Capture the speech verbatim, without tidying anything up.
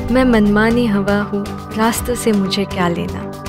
मैं मनमानी हवा हूँ, रास्तों से मुझे क्या लेना।